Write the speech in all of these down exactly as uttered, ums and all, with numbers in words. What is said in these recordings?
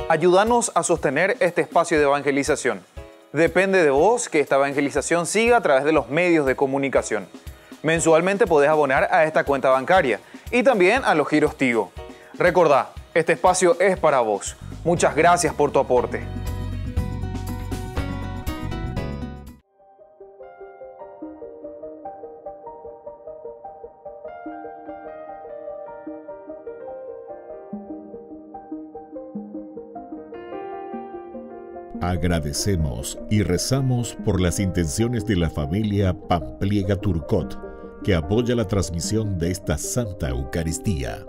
Ayúdanos a sostener este espacio de evangelización. Depende de vos que esta evangelización siga a través de los medios de comunicación. Mensualmente podés abonar a esta cuenta bancaria y también a los giros Tigo. Recordá, este espacio es para vos. Muchas gracias por tu aporte. Agradecemos y rezamos por las intenciones de la familia Pampliega Turcot, que apoya la transmisión de esta Santa Eucaristía.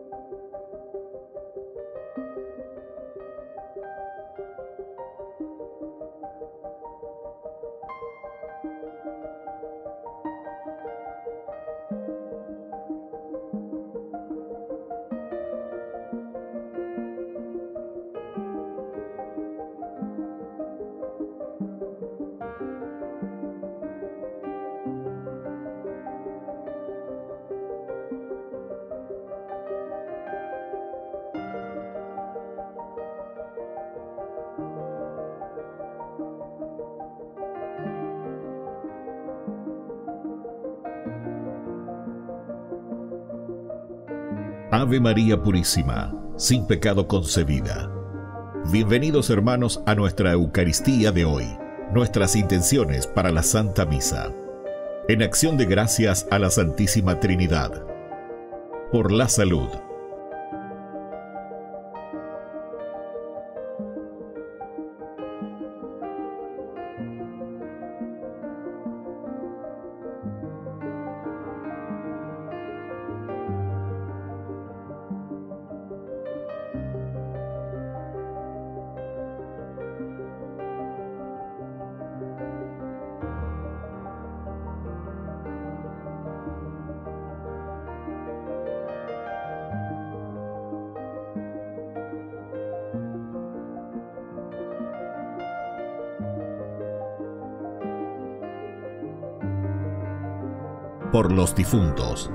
Ave María Purísima, sin pecado concebida. Bienvenidos hermanos a nuestra Eucaristía de hoy, nuestras intenciones para la Santa Misa. En acción de gracias a la Santísima Trinidad. Por la salud. Por los difuntos.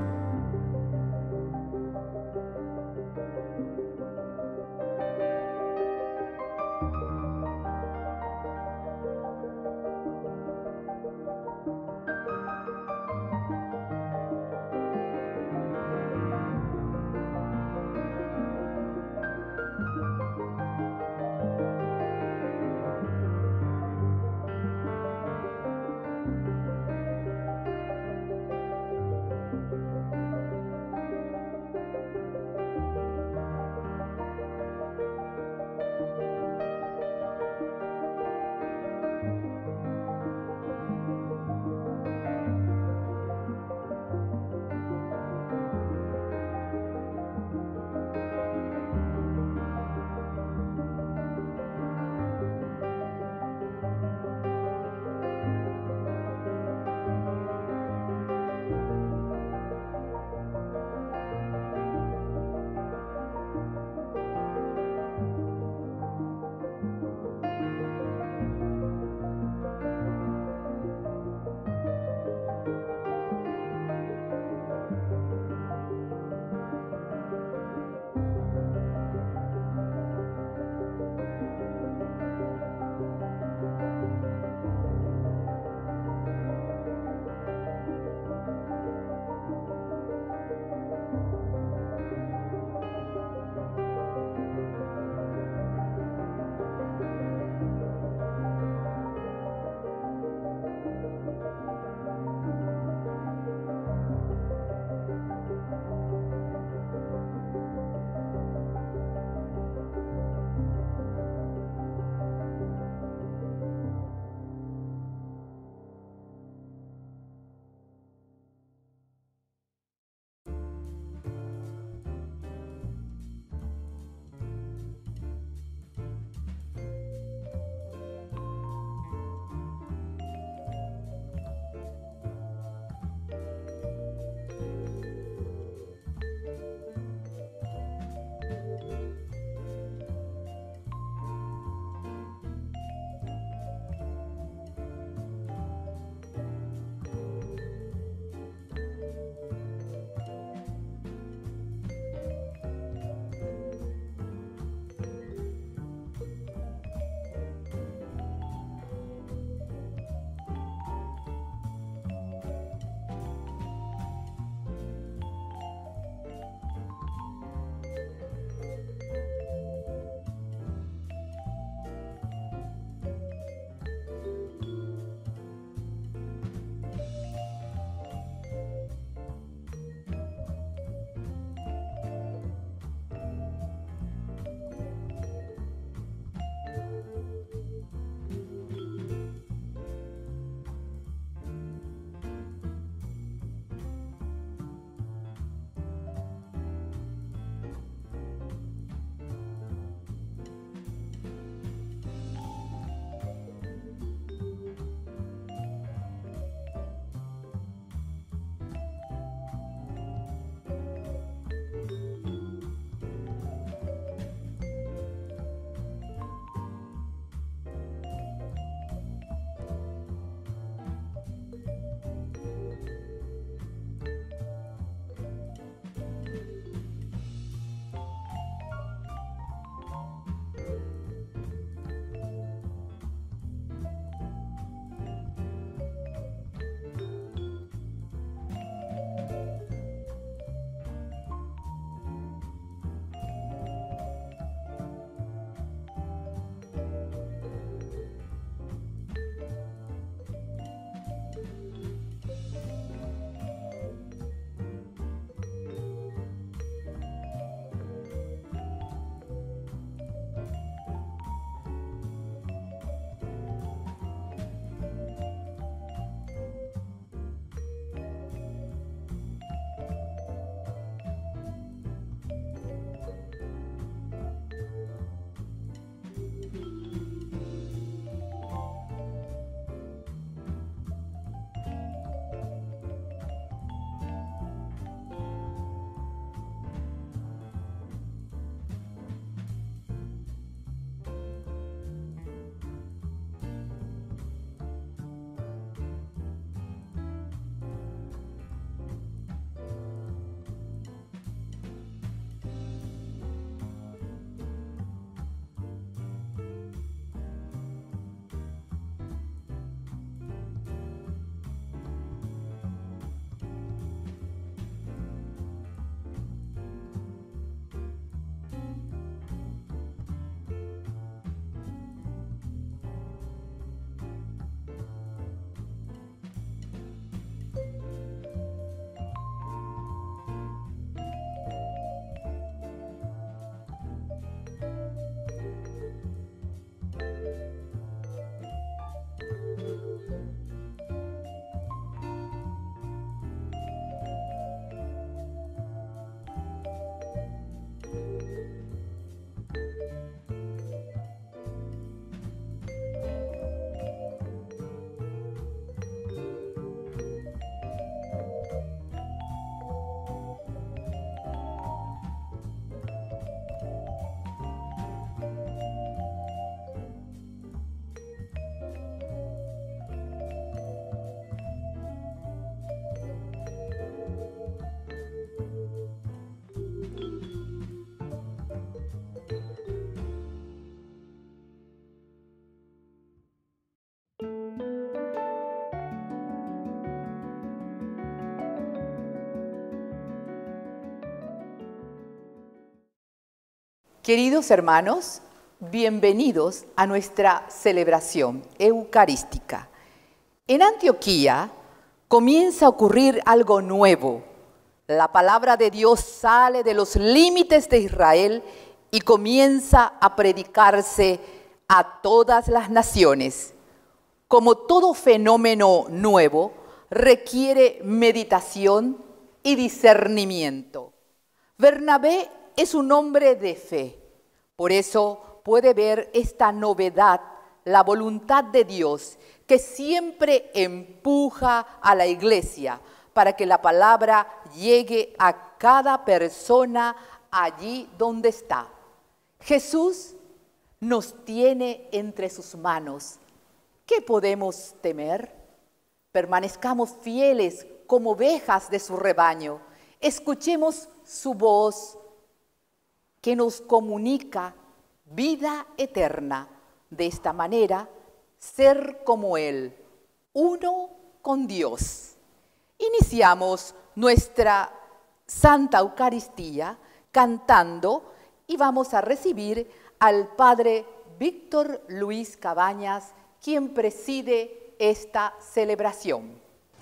Queridos hermanos, bienvenidos a nuestra celebración eucarística. En Antioquía comienza a ocurrir algo nuevo. La palabra de Dios sale de los límites de Israel y comienza a predicarse a todas las naciones. Como todo fenómeno nuevo, requiere meditación y discernimiento. Bernabé es un hombre de fe, por eso puede ver esta novedad, la voluntad de Dios, que siempre empuja a la iglesia para que la palabra llegue a cada persona allí donde está. Jesús nos tiene entre sus manos. ¿Qué podemos temer? Permanezcamos fieles como ovejas de su rebaño. Escuchemos su voz que nos comunica vida eterna. De esta manera, ser como Él, uno con Dios. Iniciamos nuestra Santa Eucaristía cantando y vamos a recibir al Padre Víctor Luis Cabañas, quien preside esta celebración.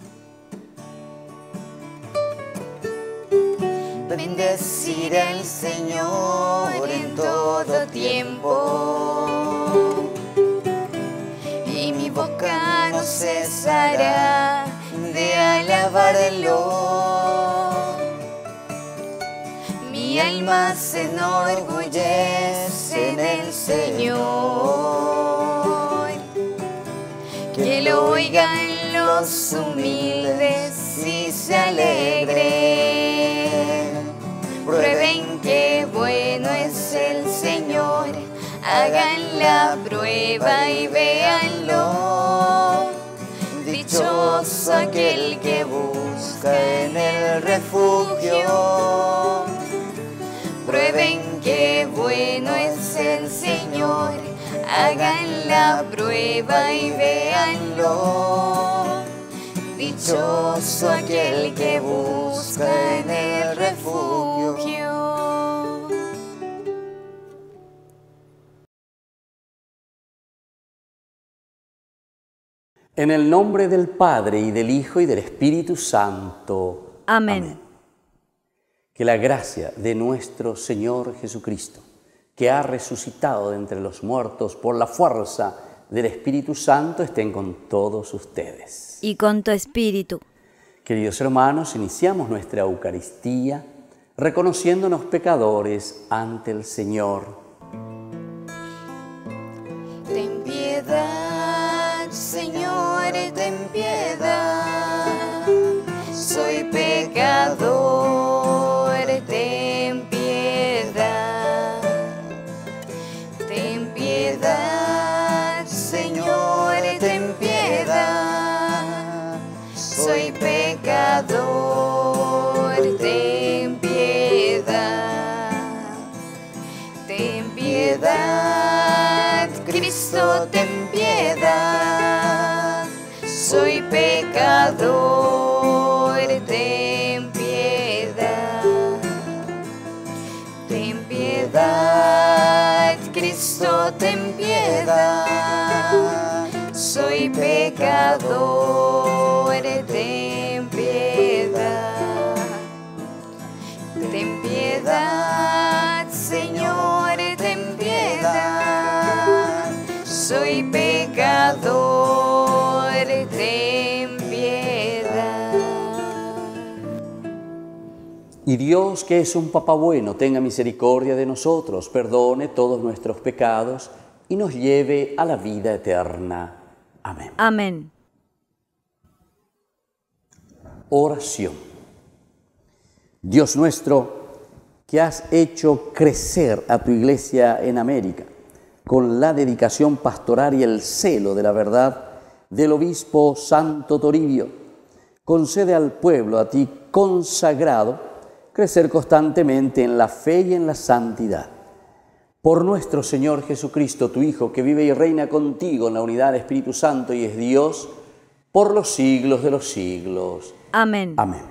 Bendeciré al Señor en todo tiempo, y mi boca no cesará de alabarlo. Mi alma se enorgullece en el Señor. Que lo oigan los humildes y se alegren. Prueben que bueno es el Señor, hagan la prueba y véanlo. Dichoso aquel que busca en el refugio. Prueben que bueno es el Señor, hagan la prueba y véanlo. Dichoso aquel que busca en el refugio. En el nombre del Padre, y del Hijo, y del Espíritu Santo. Amén. Amén. Que la gracia de nuestro Señor Jesucristo, que ha resucitado de entre los muertos por la fuerza del Espíritu Santo, estén con todos ustedes. Y con tu espíritu. Queridos hermanos, iniciamos nuestra Eucaristía reconociéndonos pecadores ante el Señor. Ten piedad, Señor, ten piedad. Soy pecador, ten piedad. Ten piedad, Señor, ten piedad. Soy pecador, ten piedad. Ten piedad, Cristo, ten piedad. Soy pecador, ten piedad. Ten piedad, Cristo, ten piedad. Soy pecador, ten piedad. Ten piedad, Señor, ten piedad. Soy pecador, ten piedad. Y Dios, que es un Papá bueno, tenga misericordia de nosotros, perdone todos nuestros pecados y nos lleve a la vida eterna. Amén. Amén. Oración. Dios nuestro, que has hecho crecer a tu iglesia en América con la dedicación pastoral y el celo de la verdad del obispo Santo Toribio, concede al pueblo a ti consagrado crecer constantemente en la fe y en la santidad. Por nuestro Señor Jesucristo, tu Hijo, que vive y reina contigo en la unidad del Espíritu Santo y es Dios por los siglos de los siglos. Amén. Amén.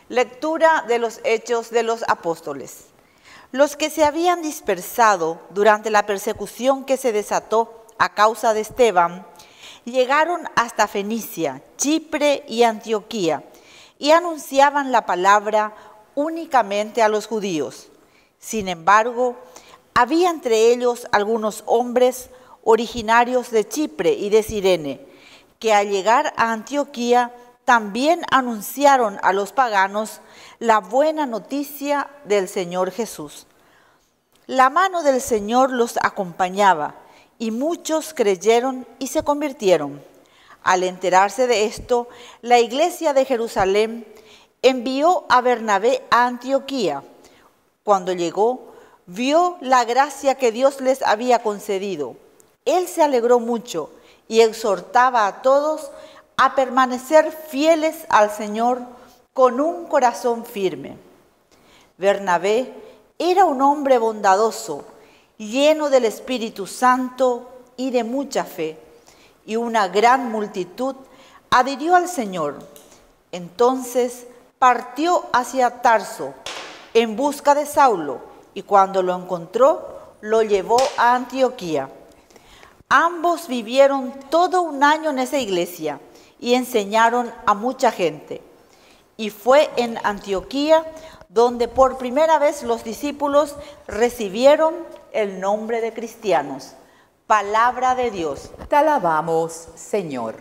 Lectura de los Hechos de los Apóstoles. Los que se habían dispersado durante la persecución que se desató a causa de Esteban, llegaron hasta Fenicia, Chipre y Antioquía, y anunciaban la palabra únicamente a los judíos. Sin embargo, había entre ellos algunos hombres originarios de Chipre y de Cirene, que al llegar a Antioquía también anunciaron a los paganos la buena noticia del Señor Jesús. La mano del Señor los acompañaba y muchos creyeron y se convirtieron. Al enterarse de esto, la iglesia de Jerusalén envió a Bernabé a Antioquía. Cuando llegó, vio la gracia que Dios les había concedido. Él se alegró mucho y exhortaba a todos a permanecer fieles al Señor con un corazón firme. Bernabé era un hombre bondadoso, lleno del Espíritu Santo y de mucha fe, y una gran multitud adhirió al Señor. Entonces partió hacia Tarso en busca de Saulo, y cuando lo encontró, lo llevó a Antioquía. Ambos vivieron todo un año en esa iglesia y enseñaron a mucha gente. Y fue en Antioquía donde por primera vez los discípulos recibieron el nombre de cristianos. Palabra de Dios. Te alabamos, Señor.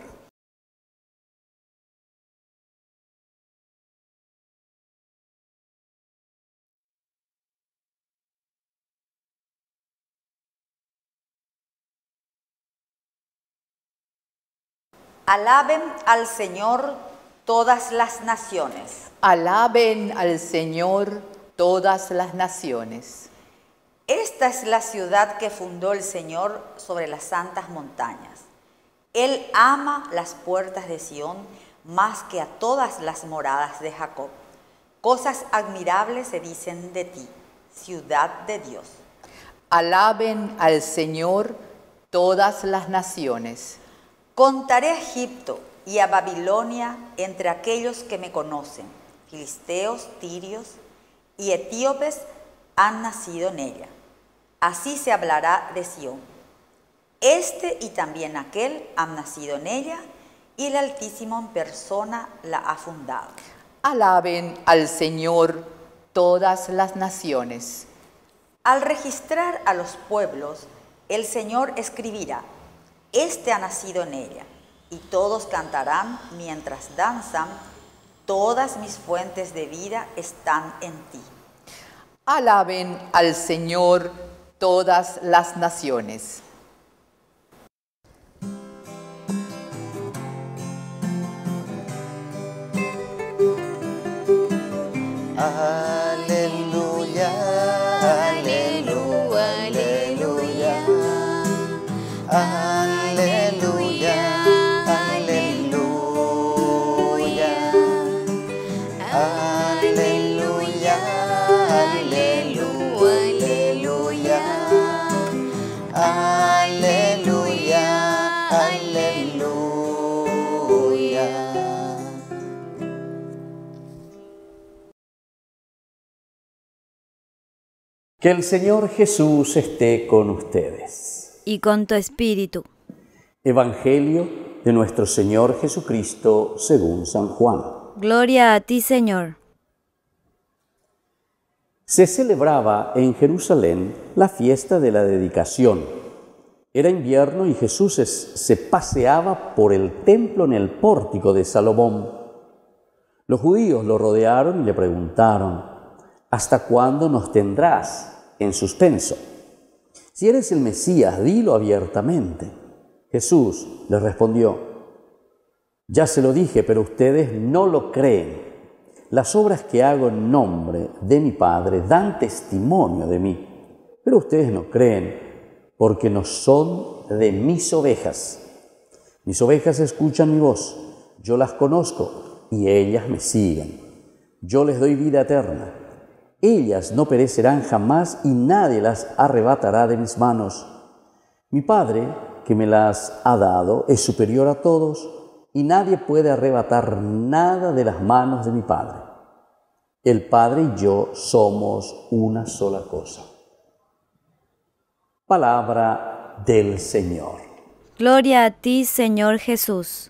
Alaben al Señor todas las naciones. Alaben al Señor todas las naciones. Esta es la ciudad que fundó el Señor sobre las santas montañas. Él ama las puertas de Sión más que a todas las moradas de Jacob. Cosas admirables se dicen de ti, ciudad de Dios. Alaben al Señor todas las naciones. Contaré a Egipto y a Babilonia entre aquellos que me conocen. Filisteos, tirios y etíopes han nacido en ella. Así se hablará de Sión. Este y también aquel han nacido en ella, y el Altísimo en persona la ha fundado. Alaben al Señor todas las naciones. Al registrar a los pueblos, el Señor escribirá: este ha nacido en ella, y todos cantarán mientras danzan: todas mis fuentes de vida están en ti. Alaben al Señor todas las naciones. Aleluya, aleluya, aleluya, aleluya, aleluya, aleluya, aleluya, aleluya, aleluya. Que el Señor Jesús esté con ustedes. Y con tu espíritu. Evangelio de nuestro Señor Jesucristo según San Juan. Gloria a ti, Señor. Se celebraba en Jerusalén la fiesta de la dedicación. Era invierno y Jesús es, se paseaba por el templo en el pórtico de Salomón. Los judíos lo rodearon y le preguntaron: ¿hasta cuándo nos tendrás en suspenso? Si eres el Mesías, dilo abiertamente. Jesús les respondió: ya se lo dije, pero ustedes no lo creen. Las obras que hago en nombre de mi Padre dan testimonio de mí, pero ustedes no creen porque no son de mis ovejas. Mis ovejas escuchan mi voz, yo las conozco y ellas me siguen. Yo les doy vida eterna. Ellas no perecerán jamás y nadie las arrebatará de mis manos. Mi Padre, que me las ha dado, es superior a todos y nadie puede arrebatar nada de las manos de mi Padre. El Padre y yo somos una sola cosa. Palabra del Señor. Gloria a ti, Señor Jesús.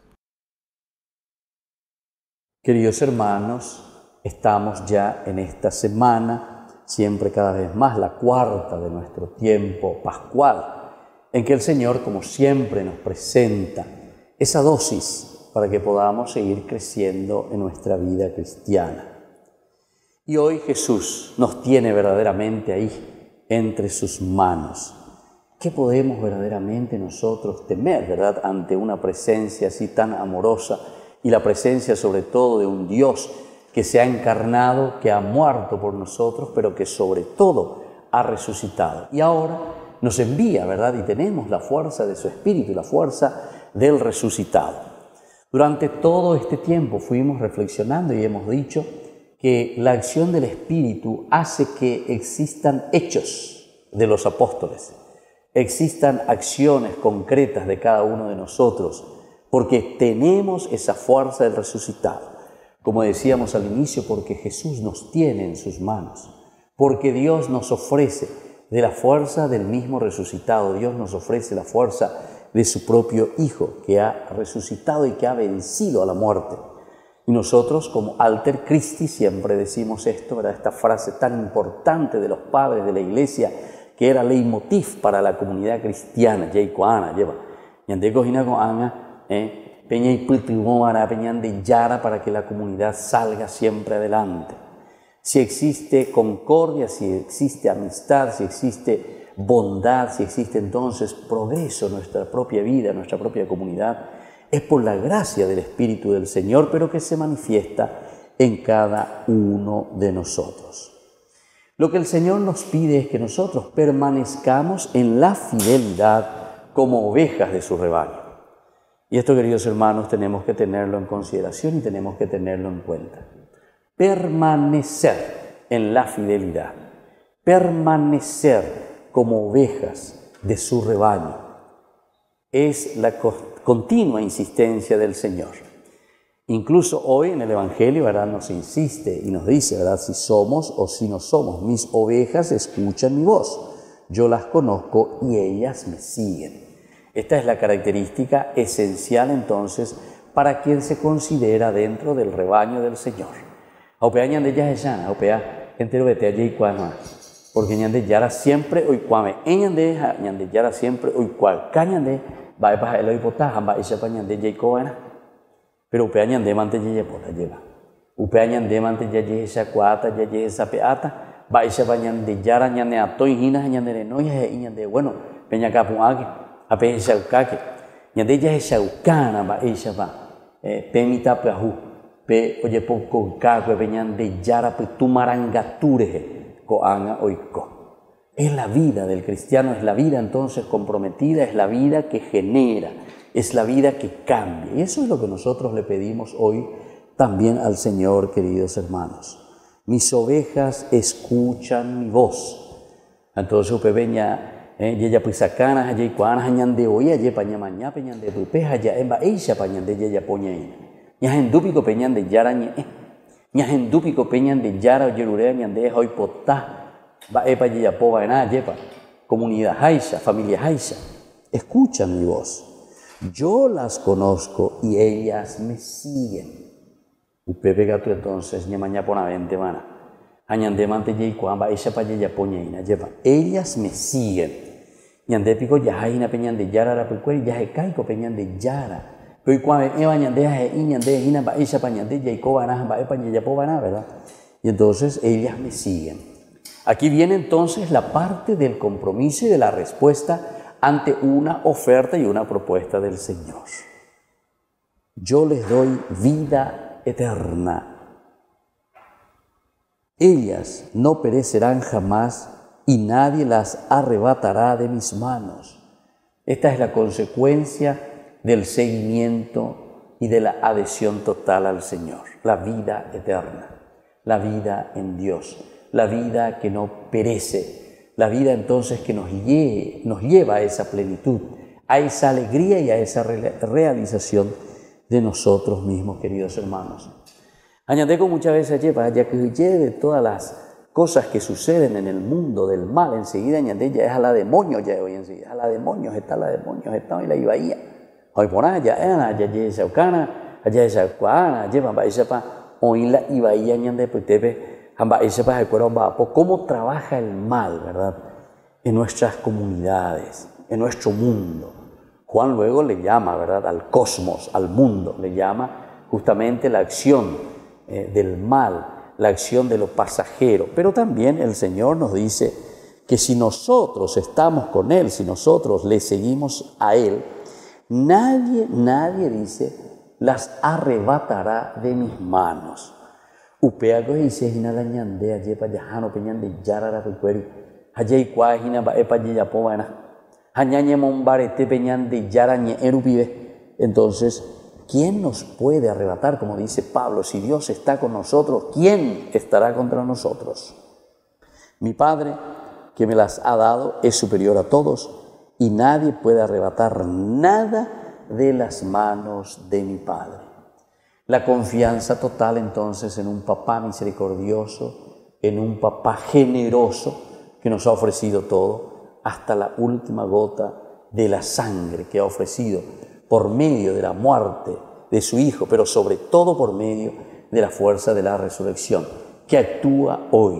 Queridos hermanos, estamos ya en esta semana, siempre cada vez más la cuarta de nuestro tiempo pascual, en que el Señor, como siempre, nos presenta esa dosis para que podamos seguir creciendo en nuestra vida cristiana. Y hoy Jesús nos tiene verdaderamente ahí, entre sus manos. ¿Qué podemos verdaderamente nosotros temer, verdad, ante una presencia así tan amorosa y la presencia sobre todo de un Dios que se ha encarnado, que ha muerto por nosotros, pero que sobre todo ha resucitado? Y ahora nos envía, ¿verdad? Y tenemos la fuerza de su Espíritu, la fuerza del resucitado. Durante todo este tiempo fuimos reflexionando y hemos dicho que la acción del Espíritu hace que existan hechos de los apóstoles, existan acciones concretas de cada uno de nosotros, porque tenemos esa fuerza del resucitado. Como decíamos al inicio, porque Jesús nos tiene en sus manos, porque Dios nos ofrece de la fuerza del mismo resucitado, Dios nos ofrece la fuerza de su propio Hijo, que ha resucitado y que ha vencido a la muerte. Y nosotros, como Alter Christi, siempre decimos esto, ¿verdad? Esta frase tan importante de los padres de la Iglesia, que era leitmotiv para la comunidad cristiana, Yeikoana, lleva, Yandeco Hinaco Ana, Peña y Pultigomara, Peña de Yara, para que la comunidad salga siempre adelante. Si existe concordia, si existe amistad, si existe bondad, si existe entonces progreso en nuestra propia vida, en nuestra propia comunidad, es por la gracia del Espíritu del Señor, pero que se manifiesta en cada uno de nosotros. Lo que el Señor nos pide es que nosotros permanezcamos en la fidelidad como ovejas de su rebaño. Y esto, queridos hermanos, tenemos que tenerlo en consideración y tenemos que tenerlo en cuenta. Permanecer en la fidelidad, permanecer como ovejas de su rebaño, es la continua insistencia del Señor. Incluso hoy en el Evangelio, ¿verdad?, nos insiste y nos dice, ¿verdad?, si somos o si no somos, mis ovejas escuchan mi voz, yo las conozco y ellas me siguen. Esta es la característica esencial entonces para quien se considera dentro del rebaño del Señor. Aupea ñande ya llana, aupea entero vete allí cuama, porque ñande yara siempre hoy cuame, ñande ñande yara siempre hoy cual cañande va a pasar el hoy potaja, va a ir para ñande ya coana. Pero upea ñande mante ya pota lleva. Upea ñande mante ya ya esa cuata, ya ya esa peata, va a ir para ñande yara ñande atoy hina ñande no ya ñande bueno, peña capu aquí, ape esa ukake. Ñande ya esa ukana va a ir para pemita peaju, pe oye poco caco pe ñande yara pe tumarangature coanga oiko. Es la vida del cristiano, es la vida entonces comprometida, es la vida que genera, es la vida que cambia. Y eso es lo que nosotros le pedimos hoy también al Señor, queridos hermanos. Mis ovejas escuchan mi voz. Entonces, upebeña, yeya pisacana, yey cuana, ñande oya, ye paña maña, peñande pupeja, ya emba eisha pañande yeya poñeina. Ñajendupico peñande yara ñe, ñajendupico peñande yara yerurea ñande hoy potá. Va epa yeya po va yepa. Comunidad haisha, familia haisha. Escuchan mi voz. Yo las conozco y ellas me siguen. Upepe gato entonces, ñe maña pona vente mana. Añande mante yey cuamba, ella pa yeya poñeina yepa. Ellas me siguen. Ñande pico yajaina peñande yara la pecueri, yaje caico peñande yara. Pero cuando eva ñande yaje y ñande hina va ella pa ñande yey cobana, va epa yeya po vana, ¿verdad? Y entonces ellas me siguen. Aquí viene entonces la parte del compromiso y de la respuesta ante una oferta y una propuesta del Señor. Yo les doy vida eterna. Ellas no perecerán jamás y nadie las arrebatará de mis manos. Esta es la consecuencia del seguimiento y de la adhesión total al Señor. La vida eterna, la vida en Dios. La vida que no perece, la vida entonces que nos, lle nos lleva a esa plenitud, a esa alegría y a esa re realización de nosotros mismos, queridos hermanos. Añadeco muchas veces lleva, ya que de todas las cosas que suceden en el mundo del mal, enseguida añade ya es a la demonio, ya hoy enseguida, a la demonios, está la demonios, está hoy la ibaía. Hoy por allá, ya ya ya esa cana, allá esa cuana, lleva va esa pa, hoy la ibaía añade pues debe, amba esa pa el cuero va, por cómo trabaja el mal, ¿verdad? En nuestras comunidades, en nuestro mundo. Juan luego le llama, ¿verdad? Al cosmos, al mundo, le llama justamente la acción eh, del mal, la acción de lo pasajero. Pero también el Señor nos dice que si nosotros estamos con Él, si nosotros le seguimos a Él, nadie, nadie dice, las arrebatará de mis manos. Upeago dice, hina la ñande, allí pa yajano peñande yarara pecueri, allí cuá hina ba epa yapo vana. Entonces, ¿quién nos puede arrebatar? Como dice Pablo, si Dios está con nosotros, ¿quién estará contra nosotros? Mi Padre, que me las ha dado, es superior a todos y nadie puede arrebatar nada de las manos de mi Padre. La confianza total entonces en un papá misericordioso, en un papá generoso que nos ha ofrecido todo, hasta la última gota de la sangre que ha ofrecido por medio de la muerte de su Hijo, pero sobre todo por medio de la fuerza de la resurrección, que actúa hoy,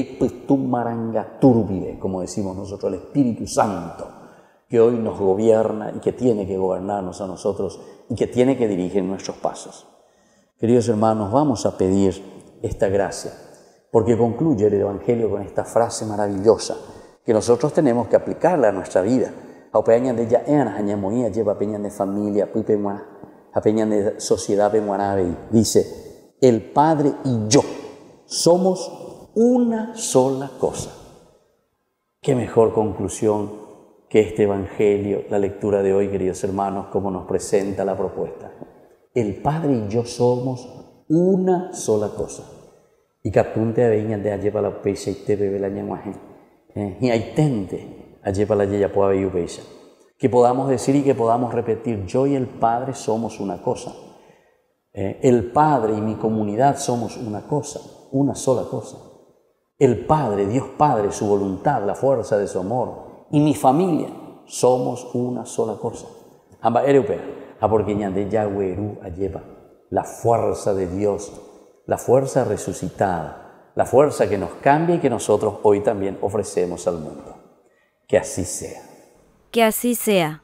como decimos nosotros, el Espíritu Santo, que hoy nos gobierna y que tiene que gobernarnos a nosotros y que tiene que dirigir nuestros pasos. Queridos hermanos, vamos a pedir esta gracia, porque concluye el Evangelio con esta frase maravillosa, que nosotros tenemos que aplicarla a nuestra vida. A peña de ya en aña moía lleva peña de familia, pipe muana, a peña de sociedad pemuanabe. Dice, el Padre y yo somos una sola cosa. Qué mejor conclusión que este Evangelio, la lectura de hoy, queridos hermanos, como nos presenta la propuesta. El Padre y yo somos una sola cosa. Y capunte a veña de lleva la pecha y te bebe la ñamuaje. Y hay tente allí para la yeya pueda ver que podamos decir y que podamos repetir, yo y el Padre somos una cosa, eh, el Padre y mi comunidad somos una cosa, una sola cosa, el Padre, Dios Padre, su voluntad, la fuerza de su amor, y mi familia somos una sola cosa. Amba europea, a porque ñande yagüerú alleva la fuerza de Dios, la fuerza resucitada, la fuerza que nos cambia y que nosotros hoy también ofrecemos al mundo. Que así sea. Que así sea.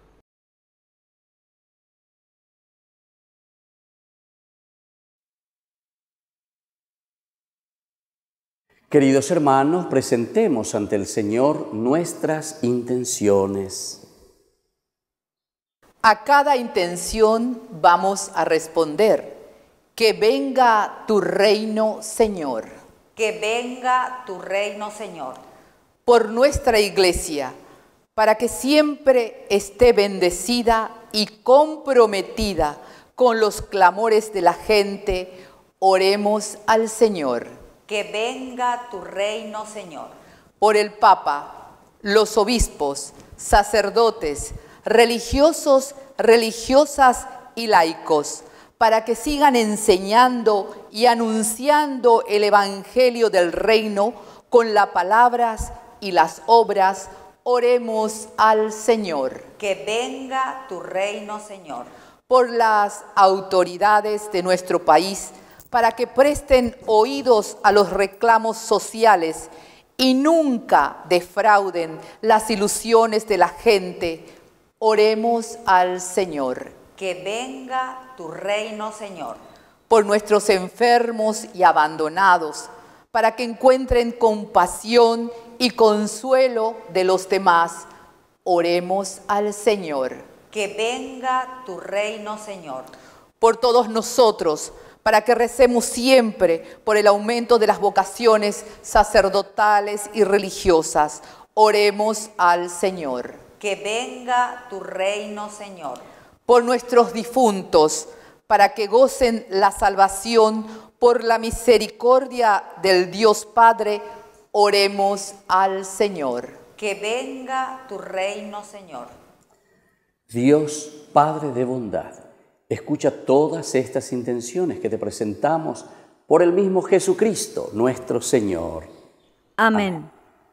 Queridos hermanos, presentemos ante el Señor nuestras intenciones. A cada intención vamos a responder, que venga tu reino, Señor. Que venga tu reino, Señor. Por nuestra Iglesia, para que siempre esté bendecida y comprometida con los clamores de la gente, oremos al Señor. Que venga tu reino, Señor. Por el Papa, los obispos, sacerdotes, religiosos, religiosas y laicos, para que sigan enseñando y anunciando el Evangelio del Reino con las palabras y las obras, oremos al Señor. Que venga tu reino, Señor. Por las autoridades de nuestro país, para que presten oídos a los reclamos sociales y nunca defrauden las ilusiones de la gente, oremos al Señor. Que venga tu reino, Señor. Por nuestros enfermos y abandonados, para que encuentren compasión y consuelo de los demás, oremos al Señor. Que venga tu reino, Señor. Por todos nosotros, para que recemos siempre por el aumento de las vocaciones sacerdotales y religiosas, oremos al Señor. Que venga tu reino, Señor. Por nuestros difuntos, para que gocen la salvación por la misericordia del Dios Padre, oremos al Señor. Que venga tu reino, Señor. Dios, Padre de bondad, escucha todas estas intenciones que te presentamos por el mismo Jesucristo, nuestro Señor. Amén.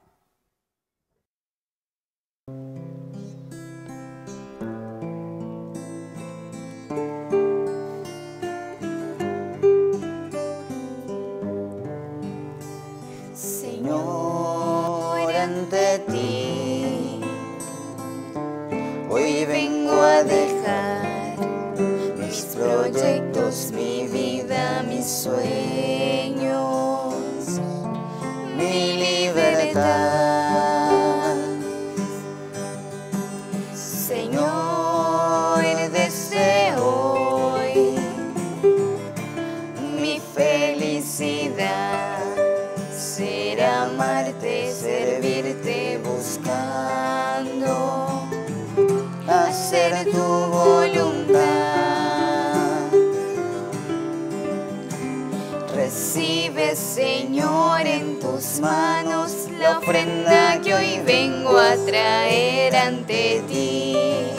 Señor, ante ti hoy vengo a dejar mis proyectos, mi vida, mis sueños, mi libertad. Señor, desde hoy mi felicidad será amarte, servirte, buscando hacer tu voluntad. Recibe, Señor, en tus manos la ofrenda que hoy vengo a traer ante ti.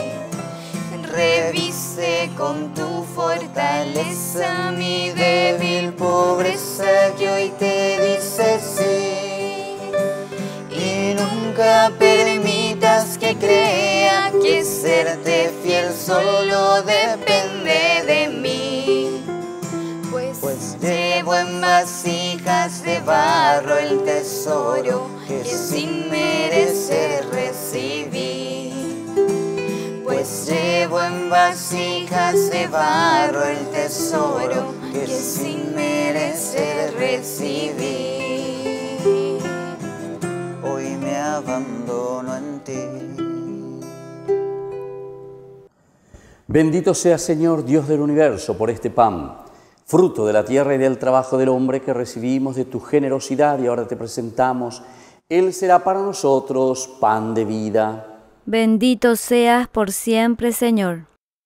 Reviste con tu fortaleza mi débil pobreza que hoy te dice sí. Y nunca permitas que crea que serte fiel solo depende de mí. Pues, pues llevo en vasijas de barro el tesoro que sin merecer recibí. Pues llevo en vasijas de barro el tesoro que sin merecer recibí. Hoy me abandono en ti. Bendito sea, Señor, Dios del universo, por este pan, fruto de la tierra y del trabajo del hombre que recibimos de tu generosidad y ahora te presentamos. Él será para nosotros pan de vida. Bendito seas por siempre, Señor.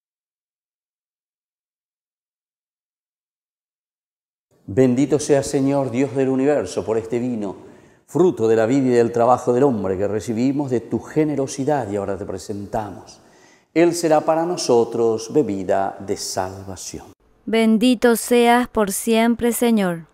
Bendito sea, Señor, Dios del universo, por este vino, fruto de la vida y del trabajo del hombre que recibimos de tu generosidad y ahora te presentamos. Él será para nosotros bebida de salvación. Bendito seas por siempre, Señor.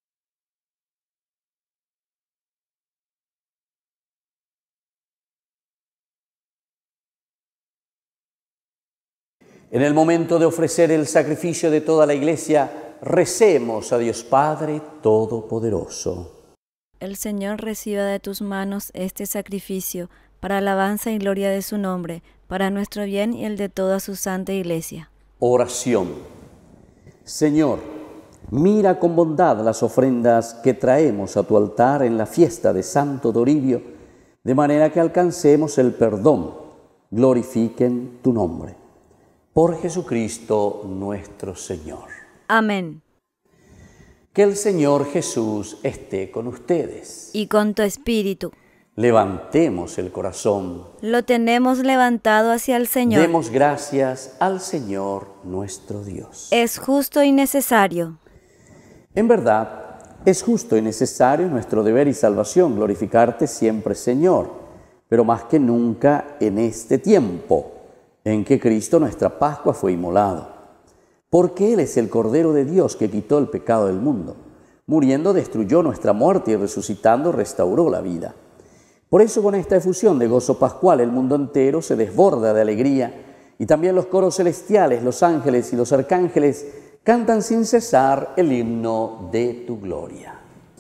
En el momento de ofrecer el sacrificio de toda la Iglesia, recemos a Dios Padre Todopoderoso. El Señor reciba de tus manos este sacrificio para alabanza y gloria de su nombre, para nuestro bien y el de toda su santa Iglesia. Oración. Señor, mira con bondad las ofrendas que traemos a tu altar en la fiesta de Santo Toribio, de manera que alcancemos el perdón, glorifiquen tu nombre. Por Jesucristo nuestro Señor. Amén. Que el Señor Jesús esté con ustedes. Y con tu espíritu. Levantemos el corazón. Lo tenemos levantado hacia el Señor. Demos gracias al Señor nuestro Dios. Es justo y necesario. En verdad, es justo y necesario nuestro deber y salvación glorificarte siempre, Señor, pero más que nunca en este tiempo en que Cristo nuestra Pascua fue inmolado. Porque Él es el Cordero de Dios que quitó el pecado del mundo. Muriendo destruyó nuestra muerte y resucitando restauró la vida. Por eso con esta efusión de gozo pascual el mundo entero se desborda de alegría y también los coros celestiales, los ángeles y los arcángeles cantan sin cesar el himno de tu gloria.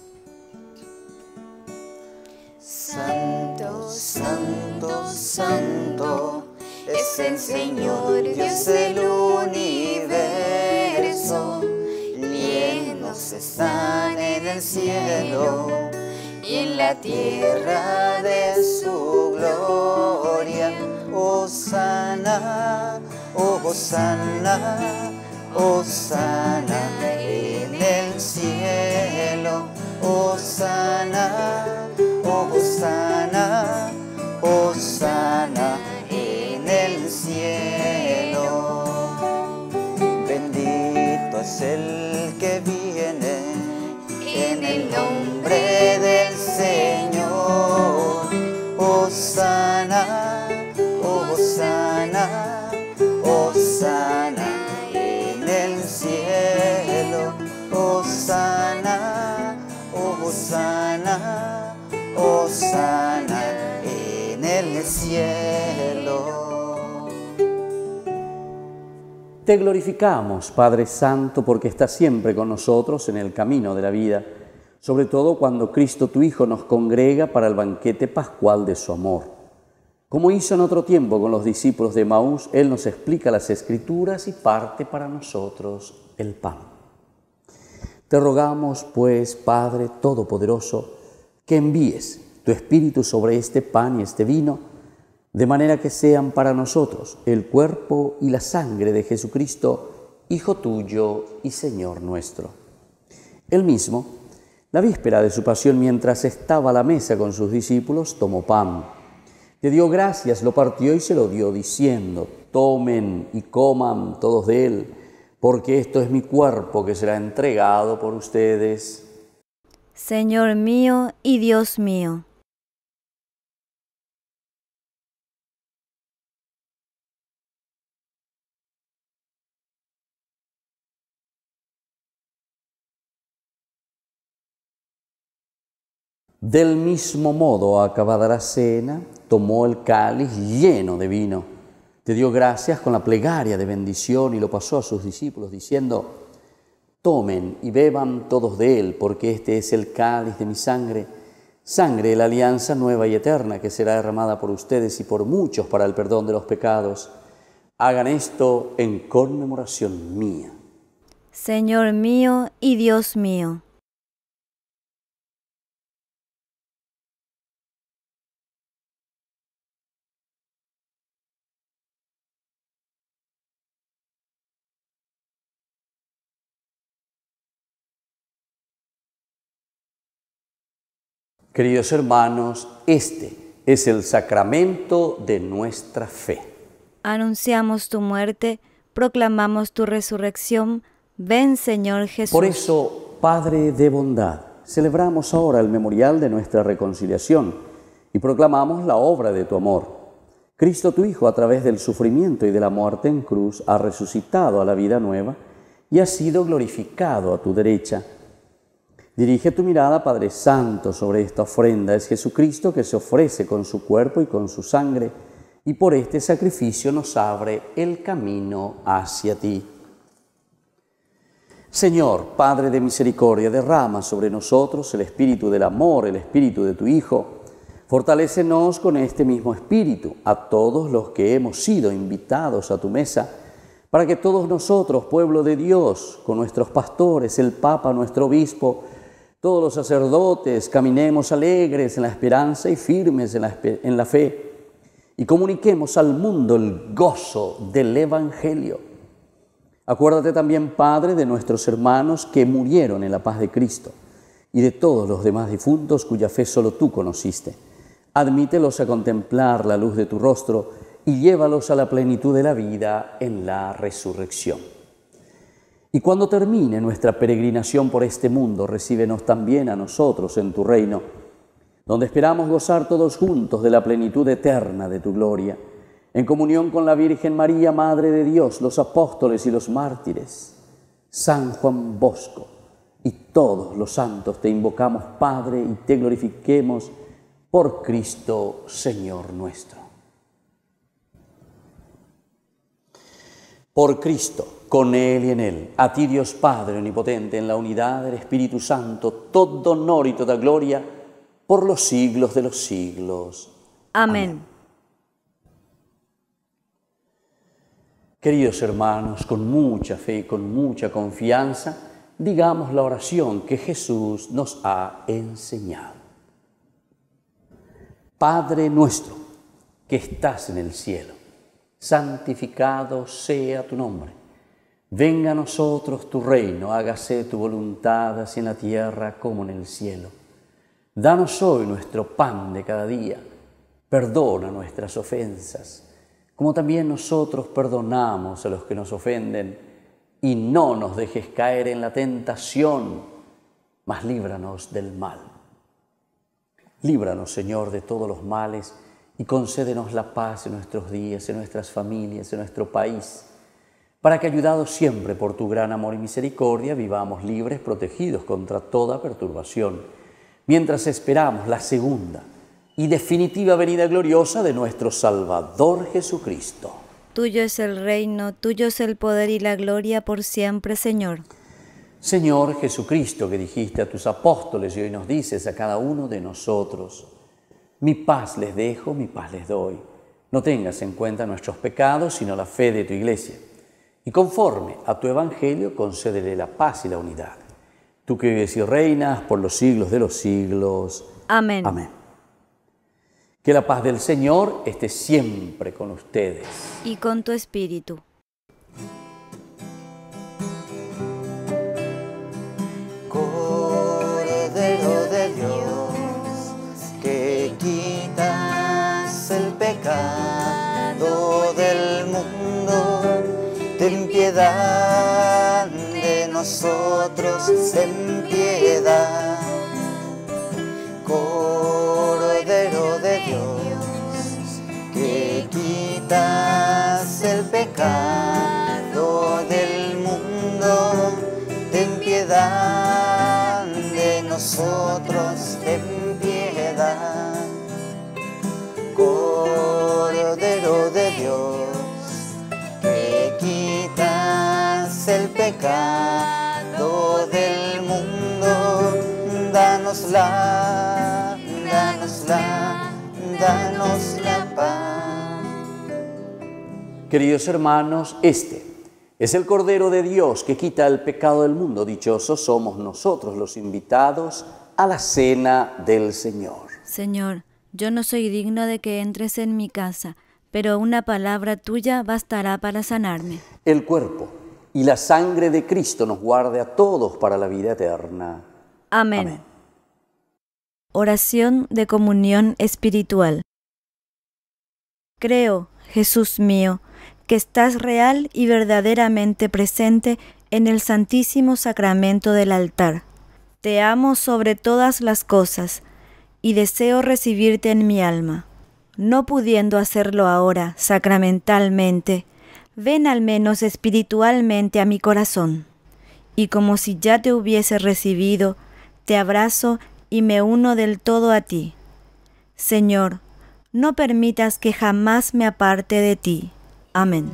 Santo, santo, santo es el Señor, Dios del universo. Llenos están en el cielo y en la tierra de su gloria. Hosana, oh Hosana, Hosana en el cielo. Hosana, oh Hosana, Hosana en el cielo. Bendito es el que viene en el nombre del Señor. Hosana, Hosana, Hosana en el cielo. Hosana. Osana en el cielo. Te glorificamos, Padre Santo, porque estás siempre con nosotros en el camino de la vida, sobre todo cuando Cristo tu Hijo nos congrega para el banquete pascual de su amor. Como hizo en otro tiempo con los discípulos de Emaús, Él nos explica las Escrituras y parte para nosotros el pan. Te rogamos, pues, Padre Todopoderoso, que envíes tu Espíritu sobre este pan y este vino, de manera que sean para nosotros el cuerpo y la sangre de Jesucristo, Hijo tuyo y Señor nuestro. Él mismo, la víspera de su pasión, mientras estaba a la mesa con sus discípulos, tomó pan. Te dio gracias, lo partió y se lo dio, diciendo: tomen y coman todos de él, porque esto es mi cuerpo que será entregado por ustedes. Señor mío y Dios mío. Del mismo modo, acabada la cena, tomó el cáliz lleno de vino, te dio gracias con la plegaria de bendición y lo pasó a sus discípulos, diciendo: tomen y beban todos de él, porque este es el cáliz de mi sangre, sangre de la alianza nueva y eterna, que será derramada por ustedes y por muchos para el perdón de los pecados. Hagan esto en conmemoración mía. Señor mío y Dios mío. Queridos hermanos, este es el sacramento de nuestra fe. Anunciamos tu muerte, proclamamos tu resurrección. Ven, Señor Jesús. Por eso, Padre de bondad, celebramos ahora el memorial de nuestra reconciliación y proclamamos la obra de tu amor. Cristo tu Hijo, a través del sufrimiento y de la muerte en cruz, ha resucitado a la vida nueva y ha sido glorificado a tu derecha. Dirige tu mirada, Padre Santo, sobre esta ofrenda. Es Jesucristo que se ofrece con su cuerpo y con su sangre, y por este sacrificio nos abre el camino hacia ti. Señor, Padre de misericordia, derrama sobre nosotros el espíritu del amor, el espíritu de tu Hijo. Fortalécenos con este mismo espíritu a todos los que hemos sido invitados a tu mesa, para que todos nosotros, pueblo de Dios, con nuestros pastores, el Papa, nuestro obispo, todos los sacerdotes, caminemos alegres en la esperanza y firmes en la, en la fe, y comuniquemos al mundo el gozo del Evangelio. Acuérdate también, Padre, de nuestros hermanos que murieron en la paz de Cristo, y de todos los demás difuntos cuya fe solo tú conociste. Admítelos a contemplar la luz de tu rostro y llévalos a la plenitud de la vida en la resurrección. Y cuando termine nuestra peregrinación por este mundo, recíbenos también a nosotros en tu reino, donde esperamos gozar todos juntos de la plenitud eterna de tu gloria, en comunión con la Virgen María, Madre de Dios, los apóstoles y los mártires, San Juan Bosco y todos los santos. Te invocamos, Padre, y te glorifiquemos por Cristo, Señor nuestro. Por Cristo, con Él y en Él, a ti Dios Padre Omnipotente, en la unidad del Espíritu Santo, todo honor y toda gloria por los siglos de los siglos. Amén. Amén. Queridos hermanos, con mucha fe y con mucha confianza, digamos la oración que Jesús nos ha enseñado. Padre nuestro, que estás en el cielo, santificado sea tu nombre. Venga a nosotros tu reino, hágase tu voluntad, así en la tierra como en el cielo. Danos hoy nuestro pan de cada día. Perdona nuestras ofensas, como también nosotros perdonamos a los que nos ofenden. Y no nos dejes caer en la tentación, mas líbranos del mal. Líbranos, Señor, de todos los males y concédenos la paz en nuestros días, en nuestras familias, en nuestro país, para que, ayudados siempre por tu gran amor y misericordia, vivamos libres, protegidos contra toda perturbación, mientras esperamos la segunda y definitiva venida gloriosa de nuestro Salvador Jesucristo. Tuyo es el reino, tuyo es el poder y la gloria por siempre, Señor. Señor Jesucristo, que dijiste a tus apóstoles y hoy nos dices a cada uno de nosotros, mi paz les dejo, mi paz les doy. No tengas en cuenta nuestros pecados, sino la fe de tu Iglesia. Y conforme a tu Evangelio, concédele la paz y la unidad. Tú que vives y reinas por los siglos de los siglos. Amén. Amén. Que la paz del Señor esté siempre con ustedes. Y con tu espíritu. Cordero de Dios, que quitas el pecado del mundo, ten piedad de nosotros, ten piedad. Cordero de Dios, que quitas el pecado del mundo, ten piedad de nosotros, ten piedad. Cordero de Dios, que quitas el pecado del mundo, danos la, danos la, danos la paz. Queridos hermanos, este es el Cordero de Dios que quita el pecado del mundo. Dichosos somos nosotros los invitados a la cena del Señor. Señor, yo no soy digno de que entres en mi casa, pero una palabra tuya bastará para sanarme. El cuerpo y la sangre de Cristo nos guarde a todos para la vida eterna. Amén. Amén. Oración de comunión espiritual. Creo, Jesús mío, que estás real y verdaderamente presente en el Santísimo Sacramento del altar. Te amo sobre todas las cosas y deseo recibirte en mi alma. No pudiendo hacerlo ahora sacramentalmente, ven al menos espiritualmente a mi corazón. Y como si ya te hubiese recibido, te abrazo y me uno del todo a ti. Señor, no permitas que jamás me aparte de ti. Amén.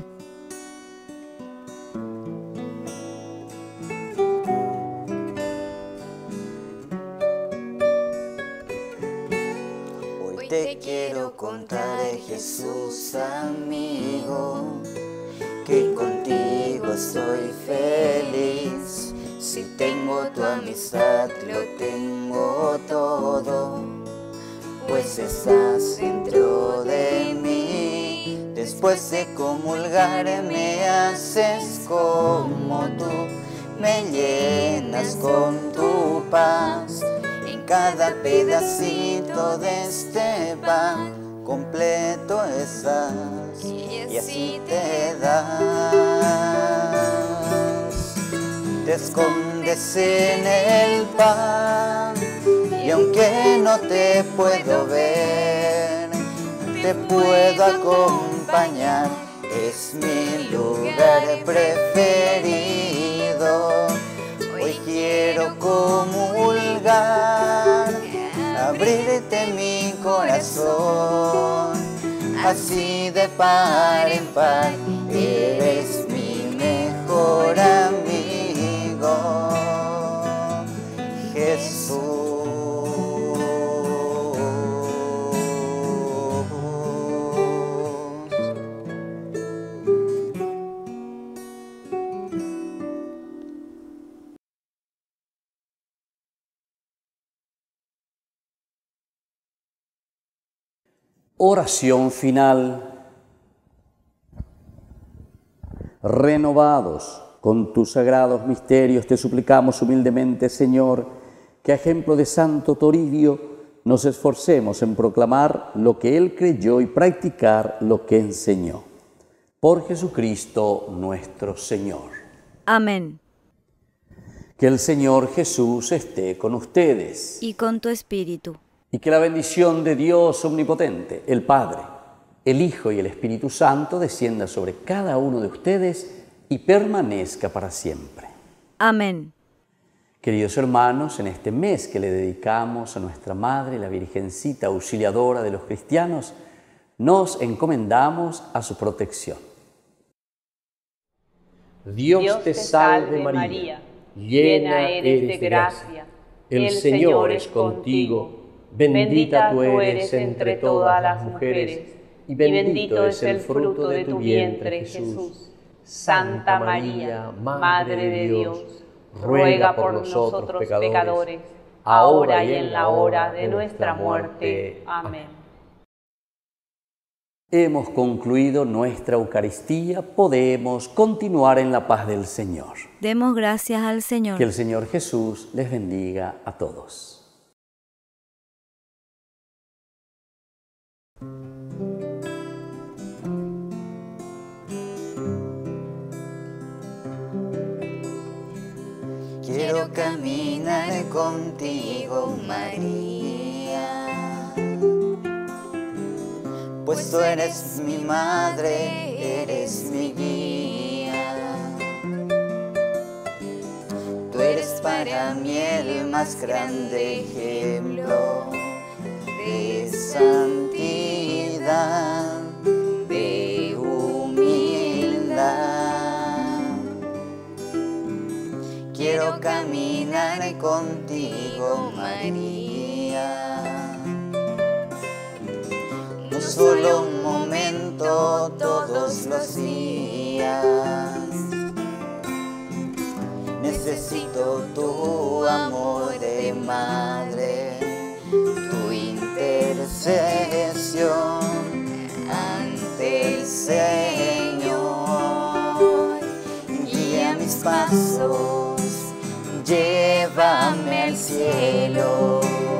Hoy te quiero contar, Jesús amigo, que contigo soy feliz. Si tengo tu amistad, lo tengo todo, pues estás dentro de mí. Después de comulgar me haces como tú, me llenas con tu paz. En cada pedacito de este pan completo estás, y así te das. Te escondes en el pan, y aunque no te puedo ver, te puedo acompañar. Es mi lugar preferido. Hoy quiero comulgar, abrirte mi corazón, así de par en par. Eres mi mejor amigo, Jesús. Oración final. Renovados con tus sagrados misterios, te suplicamos humildemente, Señor, que a ejemplo de Santo Toribio nos esforcemos en proclamar lo que él creyó y practicar lo que enseñó. Por Jesucristo nuestro Señor. Amén. Que el Señor Jesús esté con ustedes. Y con tu espíritu. Y que la bendición de Dios omnipotente, el Padre, el Hijo y el Espíritu Santo descienda sobre cada uno de ustedes y permanezca para siempre. Amén. Queridos hermanos, en este mes que le dedicamos a nuestra Madre, la Virgencita Auxiliadora de los cristianos, nos encomendamos a su protección. Dios, Dios te salve María, María, llena eres de gracia, el Señor es contigo, bendita tú eres entre todas las mujeres, y bendito es el fruto de tu vientre, Jesús. Santa María, Madre de Dios, ruega por nosotros pecadores, ahora y en la hora de nuestra muerte. Amén. Hemos concluido nuestra Eucaristía, podemos continuar en la paz del Señor. Demos gracias al Señor. Que el Señor Jesús les bendiga a todos. Quiero caminar contigo, María, pues tú eres mi madre, eres mi guía. Tú eres para mí el más grande ejemplo de santidad, de humildad. Quiero caminar contigo, María, no solo un momento, todos los días. Necesito tu amor de madre, tu intercesión ante el Señor. Guía mis pasos, llévame al cielo,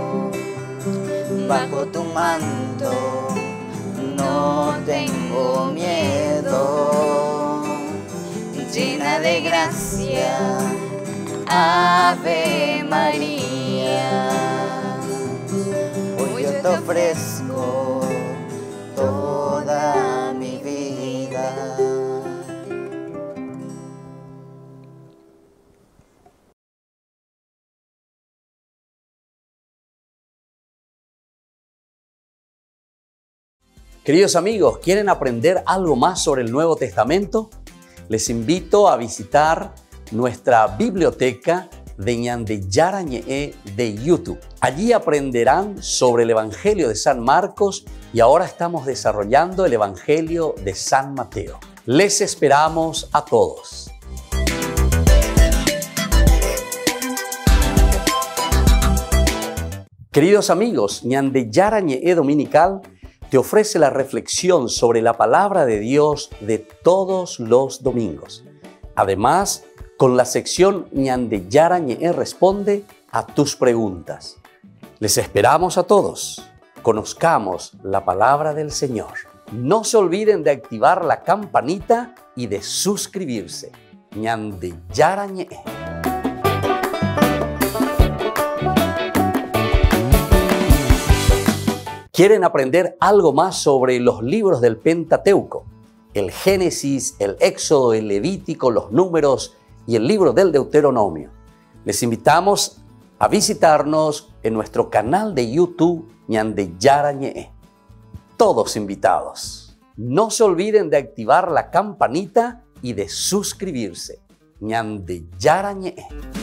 bajo tu manto no tengo miedo, llena de gracia, Ave María. Hoy yo te ofrezco toda mi vida. Queridos amigos, ¿quieren aprender algo más sobre el Nuevo Testamento? Les invito a visitar nuestra biblioteca de Ñande Yarañe de YouTube. Allí aprenderán sobre el Evangelio de San Marcos y ahora estamos desarrollando el Evangelio de San Mateo. Les esperamos a todos. Queridos amigos, Ñande Yarañe Dominical te ofrece la reflexión sobre la palabra de Dios de todos los domingos. Además, con la sección Ñande Yarañe responde a tus preguntas. Les esperamos a todos. Conozcamos la palabra del Señor. No se olviden de activar la campanita y de suscribirse. Ñande Yarañe. ¿Quieren aprender algo más sobre los libros del Pentateuco? El Génesis, el Éxodo, el Levítico, los Números y el libro del Deuteronomio. Les invitamos a visitarnos en nuestro canal de YouTube Ñande Yarañe. Todos invitados. No se olviden de activar la campanita y de suscribirse. Ñande Yarañe.